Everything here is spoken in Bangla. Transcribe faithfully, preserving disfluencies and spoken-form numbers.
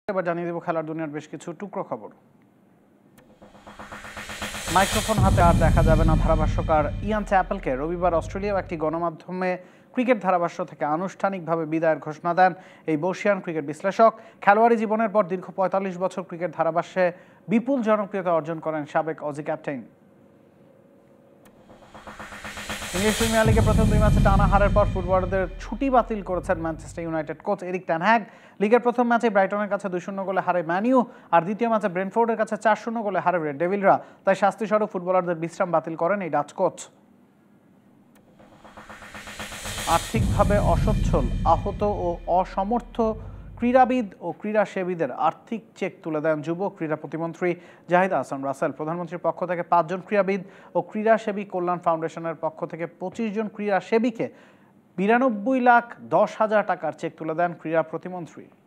এবার জানিয়ে দেব খেলার দুনিয়ার বেশ কিছু টুকরো খবর। মাইক্রোফোন হাতে আর দেখা যাবে না ধারাভাষ্যকার ইয়ান চ্যাপেলকে। রবিবার অস্ট্রেলিয়াও একটি গণমাধ্যমে ক্রিকেট ধারাভাষ্য থেকে আনুষ্ঠানিকভাবে বিদায়ের ঘোষণা দেন এই বর্ষিয়ান ক্রিকেট বিশ্লেষক। খেলোয়াড়ি জীবনের পর দীর্ঘ পঁয়তাল্লিশ বছর ক্রিকেট ধারাভাষ্যে বিপুল জনপ্রিয়তা অর্জন করেন সাবেক অজি ক্যাপ্টেন। ইংলিশ প্রিমিয়ার লিগে প্রথম দুই ম্যাচে টানা হারের পর ফুটবলারদের ছুটি বাতিল করেছেন Manchester United coach Erik ten Hag. লিগের প্রথম ম্যাচে ব্রাইটনের কাছে দুই শূন্য গোলে হারে ম্যানিউ, আর দ্বিতীয় ম্যাচে ব্রেন্টফোর্ডের কাছে চার শূন্য গোলে হারে রেড ডেভিলরা। তাই শাস্তিস্বরূপ ফুটবলারদের বিশ্রাম বাতিল করেন এই ডাচ কোচ। আর্থিকভাবে অসচ্ছল, আহত ও অসমর্থ ক্রীড়াবিদ ও ক্রীড়াসেবীদের আর্থিক চেক তুলে দেন যুব ক্রীড়া প্রতিমন্ত্রী জাহিদ আহসান রাসেল। প্রধানমন্ত্রীর পক্ষ থেকে পাঁচজন ক্রীড়াবিদ ও ক্রীড়াসেবী কল্যাণ ফাউন্ডেশনের পক্ষ থেকে পঁচিশ জন ক্রীড়াসেবীকে বিরানব্বই লাখ দশ হাজার টাকার চেক তুলে দেন ক্রীড়া প্রতিমন্ত্রী।